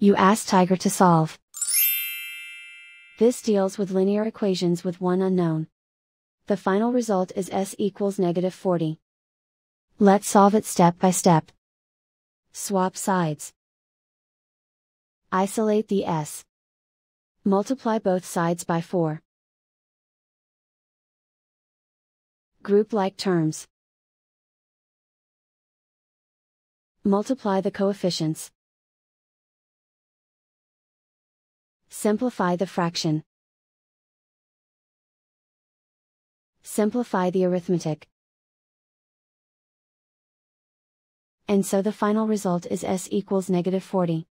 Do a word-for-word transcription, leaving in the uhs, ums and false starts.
You ask Tiger to solve. This deals with linear equations with one unknown. The final result is s equals negative forty. Let's solve it step by step. Swap sides. Isolate the s. Multiply both sides by four. Group like terms. Multiply the coefficients. Simplify the fraction. Simplify the arithmetic. And so the final result is s equals negative forty.